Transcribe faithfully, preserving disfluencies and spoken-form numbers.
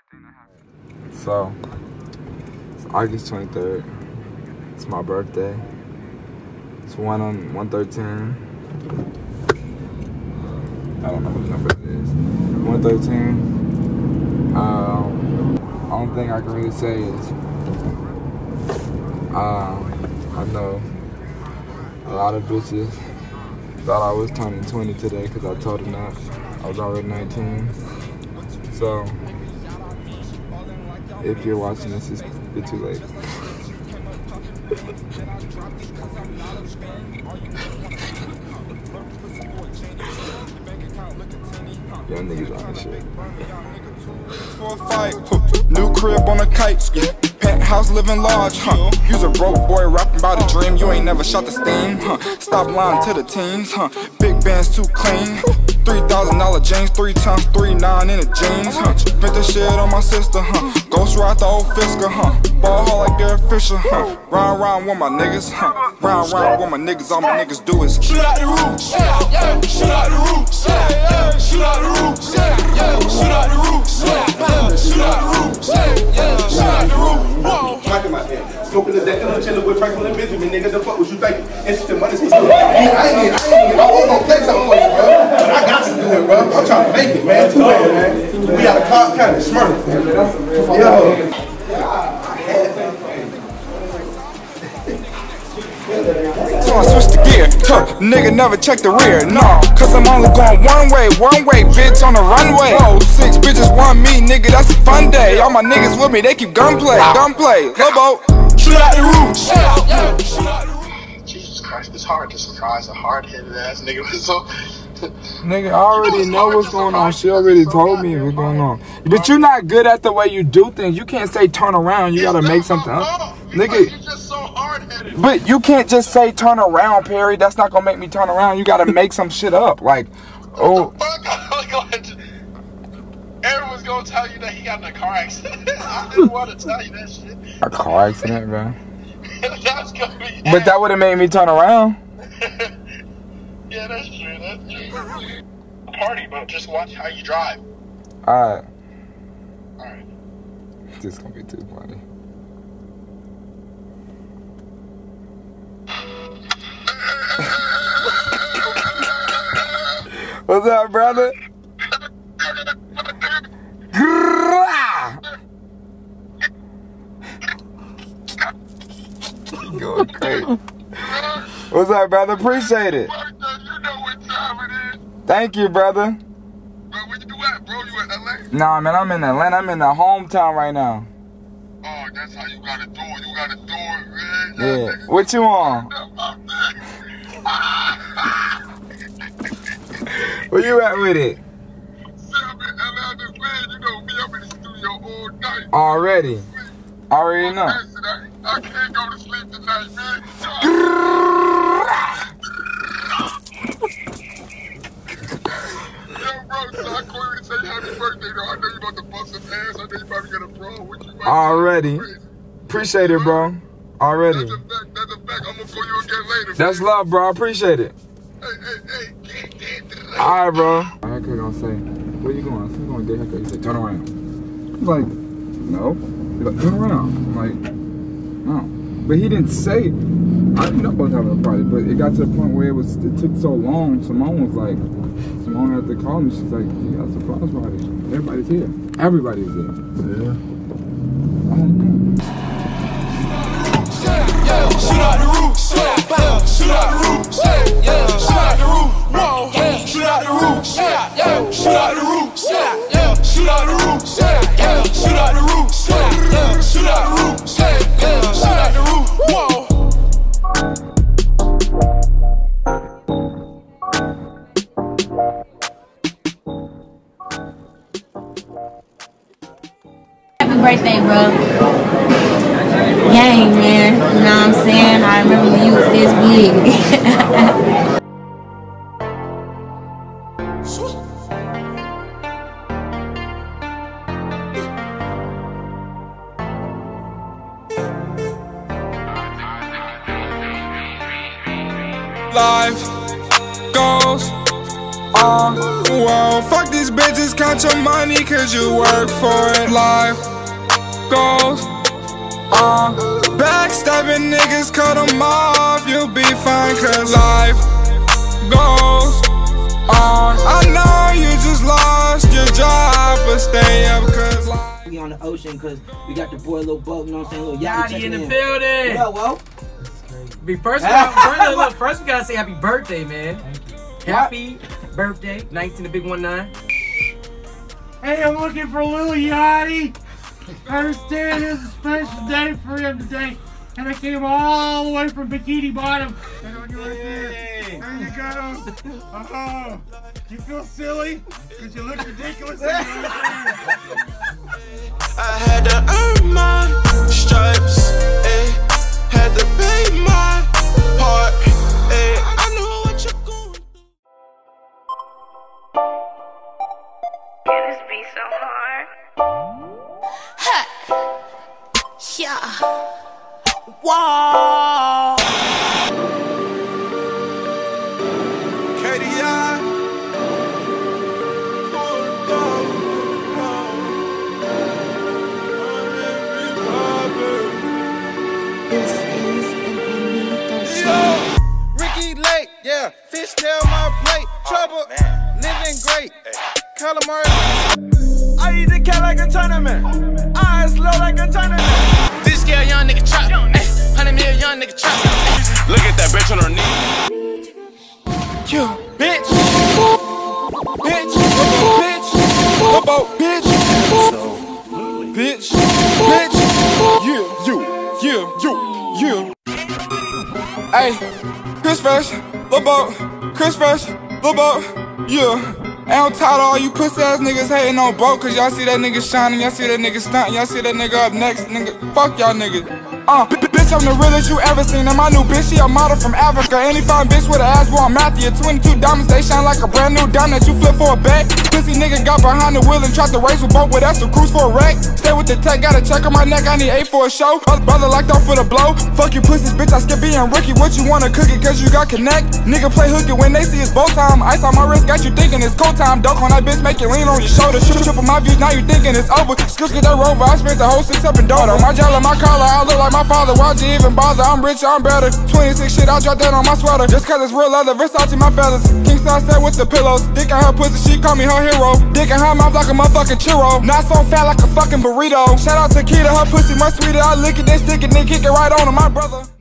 So, it's August twenty-third. It's my birthday. It's one on one thirteen. I don't know what number it is. one thirteen. Um, only thing I can really say is, uh, I know a lot of bitches thought I was turning twenty today because I told them that I was already nineteen. So, if you're watching this, it's a bit too late. Young niggas on this shit. For a fight, new crib on a kite, yeah. Penthouse living large, huh? You's a broke boy rapping about a dream. You ain't never shot the steam, huh? Stop lying to the teens, huh? Big bands too clean. Three thousand dollar jeans, three times three nine in the jeans, huh? Spent the shit on my sister, huh? Ghost ride the old Fisker, huh? Ball hard like Derek Fisher, huh? Round round with my niggas, huh? Round round with my niggas. All my niggas do is shoot out the roof, shoot out, yeah. Shoot out the roof, shoot out, yeah. Shoot out the roof, shoot out, yeah. Shoot out the roof, shoot out, yeah. Shoot out the roof, shoot out, yeah. Shoot out the roof. Whoa. Talking about that. Smoking the deck and chilling with Franklin and Benjamin, nigga. The fuck was you thinking? Interesting money. I ain't, I ain't, I was gonna play something for you, bro. I got to do it, bro. I'm trying to make it, man. Too bad, man. We got a Cobb County Smurf. Yo. So I switch the gear, tuh, nigga never check the rear, no. Cause I'm only going one way, one way, bitch on the runway. Oh, six bitches want me, nigga, that's a fun day. All my niggas with me, they keep gunplay, gunplay. Lobo, shoot out the roof, shoot out, yeah, shoot out the roof. Jesus Christ, it's hard to surprise a hard-headed ass nigga. So, nigga, I already know what's going on. She already told me what's going on. But you're not good at the way you do things. You can't say turn around. You gotta make something up. Nigga, you're just so hard-headed. But you can't just say turn around, Perry. That's not gonna make me turn around. You gotta make some shit up. Like, oh. Everyone's gonna tell you that he got in a car accident. I didn't want to tell you that shit. A car accident, bro? That's gonna be. But that would have made me turn around. Yeah, that's true. That's true. Party, but just watch how you drive. Alright. Alright. This is gonna be too funny. What's up, brother? Going crazy. What's up, brother? Appreciate it. You know what time it is. Thank you, brother. Bro, where you at, bro? You in L A? Nah, man, I'm in Atlanta. I'm in the hometown right now. Oh, that's how you gotta do it. You gotta do it, man. Yeah. What you on? Where you at with it? I'm in L A, I just man. You know me, I'm in the studio all night. Already. Already know. I, I can't go to sleep tonight, man. Yo, bro, so I called you to say happy birthday, though. I know you about to bust some ass. I know you probably got a bro with you. Already. Appreciate it, bro. Already. That's a fact. That's a fact. I'm gonna call you again later. That's man. Love, bro. I appreciate it. Hey, hey, hey. Alright, bro. My haircut gonna say, where you going? I'm going to get a haircut. He said, turn around. I'm like, no. He's like, turn around. I'm like, no. But he didn't say, I didn't know I was having a party, but it got to the point where it was, it took so long. Simone was like, Simone had to call me. She's like, you got a surprise party. Everybody's here. Everybody's here. Yeah. Oh, shoot out the roof, shoot out, shoot out the roof, shoot out the roof, whoa, shoot out the roof, shoot out, shoot out the roof, shoot out, shoot out the roof, shoot out, shoot out the roof, shoot out, shoot out the roof, shoot out the roof, whoa. Happy birthday, bro. Gang, man. You know what I'm saying? I remember when you was this big. Life goes Uh, whoa, fuck these bitches, count your money cause you work for it. Life goes on. Backstabbing niggas, cut them off, you'll be fine cause life goes on. I know you just lost your job, but stay up cause life. We on the ocean cause we got the boy Lil Bug, you know what I'm saying? Lil Yachty in the in. building. What up, Whoa? Be first, first, look, first we gotta say happy birthday, man. Happy birthday, nineteen the big one nine. Hey, I'm looking for Lil Yachty. I understand it's a special day for him today, and I came all the way from Bikini Bottom. And on you right there. There you go. Oh, you feel silly? Because you look ridiculous. I had to earn my stripes, eh? Had to pay my part, eh? I know what you're going through. Can this be so hard? Yeah. Whoa. K D I. This is an Emmy thirteen. Yo, Ricky Lake, yeah. Fishtail my plate. Trouble, living great. Calamari. I eat the cat like a tournament. Eyes low like a tournament. This scale young nigga trap. Hundred million young nigga trap. Look at that bitch on her knee. You bitch, bitch, bitch, about bitch, bitch, bitch, yeah, you, yeah, you, yeah. Hey, Chris Fresh, about Chris Fresh, about yeah. And I'm tired of all you pussy ass niggas hating on Bo, cause y'all see that nigga shining, y'all see that nigga stunting, y'all see that nigga up next, nigga. Fuck y'all niggas. Uh, bitch, I'm the realest you ever seen. And my new bitch, she a model from Africa. Any fine bitch with an ass, boy, I'm Matthew. twenty-two diamonds, they shine like a brand new diamond that you flip for a bag. Pussy nigga got behind the wheel and tried to race with Bo, but that's a cruise for a wreck. Stay with the tech, got a check on my neck, I need eight for a show. Brother, brother locked off for the blow. Fuck you pussies, bitch, I skip being Ricky. What you wanna cook it, cause you got connect? Nigga play hooky when they see it's bow time. Ice on my wrist, got you thinking it's cold time. Dunk on that bitch, make it lean on your shoulder. Shoot triple my views, now you thinking it's over. Skills get that rover, I spent the whole six up in Dodo. My gel and my collar, I look like my father. Why'd you even bother? I'm rich, I'm better. twenty-six shit, I dropped that on my sweater. Just cause it's real leather, Versace my feathers. King size set with the pillows. Dick in her pussy, she call me her hero. Dick in her mouth like a motherfucking churro. Not so fat like a fucking burrito. Shout out to Keita, her pussy much sweeter. I lick it, then stick it, then kick it right on to my brother.